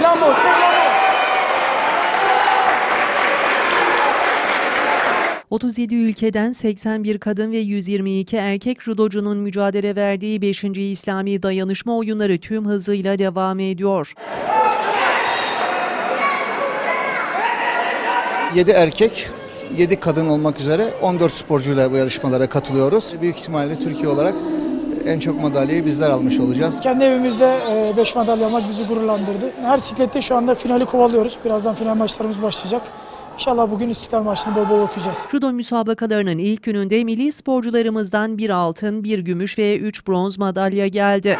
...37 ülkeden 81 kadın ve 122 erkek judocunun mücadele verdiği 5. İslami Dayanışma Oyunları tüm hızıyla devam ediyor. 7 erkek, 7 kadın olmak üzere 14 sporcuyla bu yarışmalara katılıyoruz. Büyük ihtimalle Türkiye olarak en çok madalyayı bizler almış olacağız. Kendi evimizde 5 madalya almak bizi gururlandırdı. Her siklette şu anda finali kovalıyoruz. Birazdan final maçlarımız başlayacak. İnşallah bugün İstiklal maçını bol bol okuyacağız. Judo müsabakalarının ilk gününde milli sporcularımızdan 1 altın, 1 gümüş ve 3 bronz madalya geldi.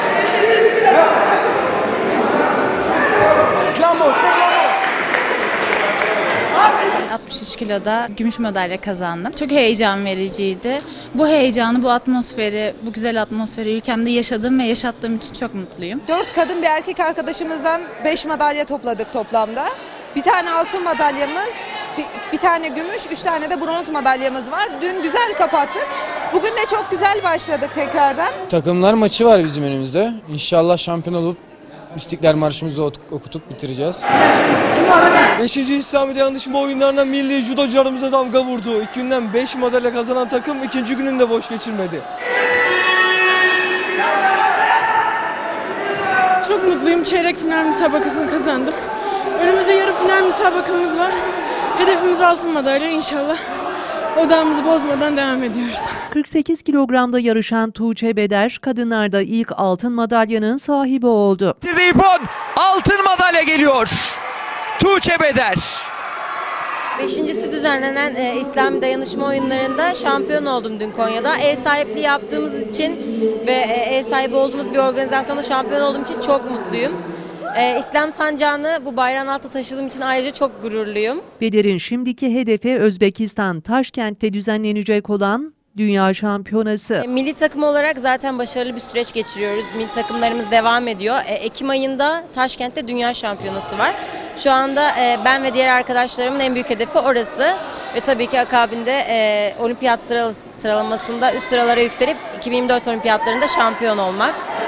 63 kiloda gümüş madalya kazandım. Çok heyecan vericiydi. Bu heyecanı, bu atmosferi, bu güzel atmosferi ülkemde yaşadığım ve yaşattığım için çok mutluyum. 4 kadın bir erkek arkadaşımızdan 5 madalya topladık toplamda. Bir tane altın madalyamız, bir tane gümüş, 3 tane de bronz madalyamız var. Dün güzel kapattık. Bugün de çok güzel başladık tekrardan. Takımlar maçı var bizim önümüzde. İnşallah şampiyon olup İstiklal Marşımızı okutup bitireceğiz. 5. İslami Dayanışma Oyunlarına milli judocularımıza damga vurdu. İlk günden 5 madalya kazanan takım ikinci gününü de boş geçirmedi. Çok mutluyum. Çeyrek final müsabakasını kazandık. Önümüzde yarı final müsabakamız var. Hedefimiz altın madalya inşallah. Odağımızı bozmadan devam ediyoruz. 48 kilogramda yarışan Tuğçe Beder, kadınlarda ilk altın madalyanın sahibi oldu. İpon, altın madalya geliyor. Tuğçe Beder. 5.'si düzenlenen İslami Dayanışma Oyunları'nda şampiyon oldum dün Konya'da. Ev sahipliği yaptığımız için ve ev sahibi olduğumuz bir organizasyonda şampiyon olduğum için çok mutluyum. İslam sancağını bu bayrağın altında taşıdığım için ayrıca çok gururluyum. Beder'in şimdiki hedefi Özbekistan Taşkent'te düzenlenecek olan Dünya Şampiyonası. Milli takım olarak zaten başarılı bir süreç geçiriyoruz. Milli takımlarımız devam ediyor. Ekim ayında Taşkent'te Dünya Şampiyonası var. Şu anda ben ve diğer arkadaşlarımın en büyük hedefi orası. Ve tabii ki akabinde olimpiyat sıralamasında üst sıralara yükselip 2024 olimpiyatlarında şampiyon olmak.